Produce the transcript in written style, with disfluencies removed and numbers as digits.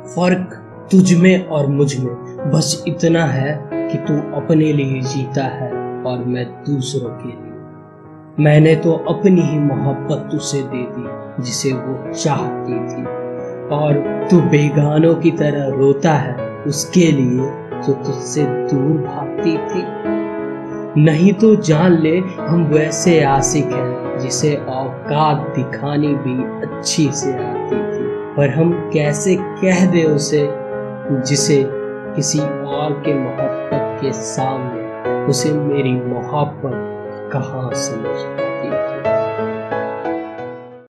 फर्क तुझ में और मुझ में बस इतना है कि तू अपने लिए जीता है और मैं दूसरों के लिए। मैंने तो अपनी ही मोहब्बत तुझसे दे दी जिसे वो चाहती थी, और तू बेगानों की तरह रोता है उसके लिए जो तुझसे दूर भागती थी। नहीं तो जान ले हम वैसे आशिक हैं जिसे औकात दिखानी भी अच्छी से आती थी, पर हम कैसे कह दे उसे जिसे किसी और के मोहब्बत के सामने उसे मेरी मोहब्बत कहाँ समझ।